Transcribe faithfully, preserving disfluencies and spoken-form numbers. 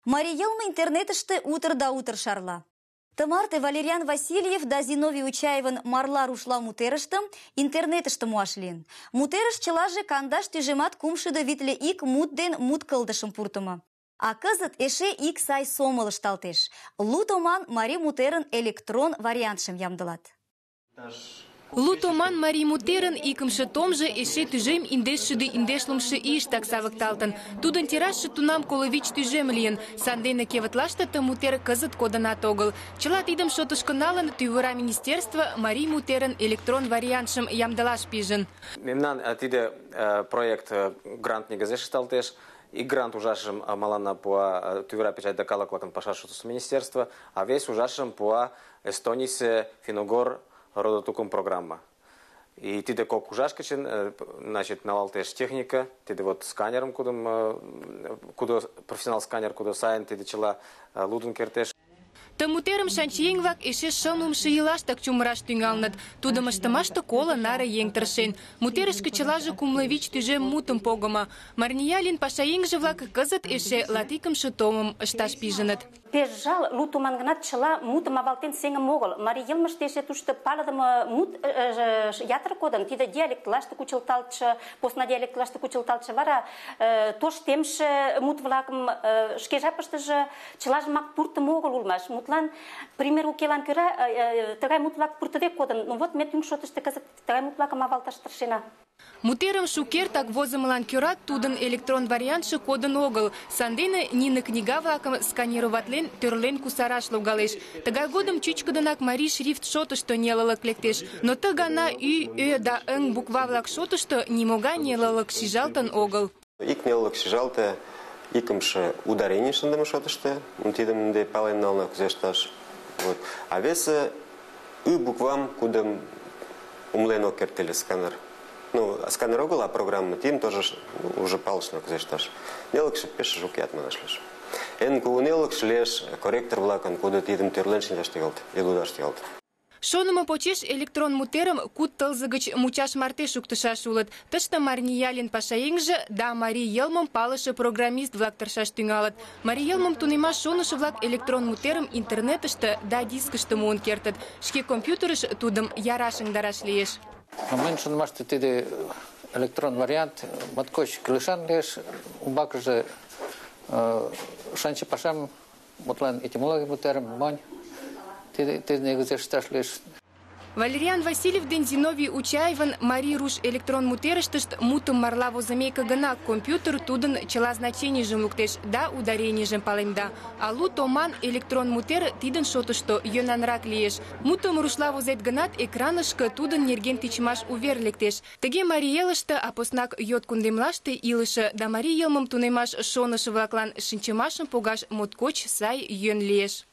Марий йылме интернетыште утыр да утыр шарла. Тымарте Валерьян Васильев да Зиновий Учаевын марла рушла мутерыштым интернетыште муаш лийын. Мутерыш чылаже кандаш тӱжемат кумшӱдӧ витле ик мут ден мут кылдышым пуртымо. А кызыт эше ик сай сомыл ышталтеш. Лу томан марий мутерын электрон вариантшым ямдылат. Лу томан марий мутерын икымше томжо эше тӱжем индешшӱдӧ индешлымше ийыштак савыкталтын. Тудын тиражше тунам коло вич тӱжем лийын. Сандене кевытлаште ты мутер кызыт кодынат огыл. Чыла тидым шотышко налын, тӱвыра министерство марий мутерын электрон вариантшым ямдылаш пижын. Мемнан тиде проект грант негізеш ышталтеш. И грант ужашым малана пуа тӱвыра печать да калык-влакын пашашутысо министерство, а весь ужашым пуа Эстонийсе Финогор родотукум программа. И тиде кок ужаш кычын, значит, налалтеш техника, тиде вот сканером, кудым, кудо профессионал сканер, кудо сайын, тиде чыла лудын кертеш. Ты мутерым шанчиеҥ-влак эше шымлымше ийлаштак чумыраш тӱҥалыныт. Тудым ыштымаште коло наре еҥ тыршен. Мутерышке чылаже кумло вич тӱжем мутым погымо. Марниялин пашаеҥже-влак кызыт эше латикымше томым ышташ пижыныт. Пеш жал, лу томан гынат чыла мутым авалтен сеҥыме огыл. Марий йылмыште эше тушто палыдыме мут ятыр кодын. Тиде диалектылаште кучылталтше, посна диалектылаште кучылталтше, вара тоштемше мут-влакым шке жапыштыже чылажымак пуртымо огыл улмаш. Мутлан, пример укелан кӧра тыгай мут-влак пуртыде кодын. Ну вот ме тӱҥ шотышто кызыт тыгай мут-влакым авалташ тыршена. Мутерым шукертак возымылан кӧра тудын электрон вариантше кодын огыл. Сандене нине книга-влакым сканироватлен, тӧрлен кусараш логалеш. Тыгай годым чӱчкыдынак марий шрифт шотышто нелылык лектеш. Но ты гана ӱ, ö да ыҥ буква-влак шотышто нимогай нелылык шижалтын огыл. Ик нелылык шижалте, икымше ударений шындыме шотышто, тидым ынде пален нална кузе ышташ. Вот. А весе ӱ буквам, кудым умылен ок керт ыле сканер. Ну, сканер огыл, а программа тидым тоже уже палышна кузе ышташ. Нелылыкше пеш шукят манаш лиеш. Эн кугу нелылыкше лиеш корректор-влакын, кудо тидым тӧрлен шинчаш тӱҥалыт, лудаш тӱҥалыт. Шонымо почеш электрон мутерым куд тылзе гыч мучаш марте шуктышаш улыт. Тыште Марниялин пашаеҥже да марий йылмым палыше программист-влак тыршаш тӱҥалыт. Марий йылмым тунемаш шонышо-влак электрон мутерым интернетыште да дискыште муын кертыт. Шке компьютерыш тудым яраш ыҥдараш лиеш. Мыйын шонымаште тиде электрон вариант моткоч кӱлешан лиеш. Умбакыже шанче пашам, мутлан этимологий мутерым монь. Тиде негізеш ышташ лиеш. Валерьян Васильев ден Зиновий Учаевын марий руш электрон мутерыштышт мутым марла возымеке гына компьютер тудын чыла значенийжым луктеш да ударенийжым палемда. А лу томан электрон мутер тидын шотышто йӧнанрак лиеш. Мутым рушла возет гынат, экранышке тудын нерген тичмаш увер лектеш. Тыге марий элыште, а поснак йот кундемлаште илыше да марий йылмым тунемаш шонышо-влаклан шинчымашым погаш моткоч сай йӧн лиеш.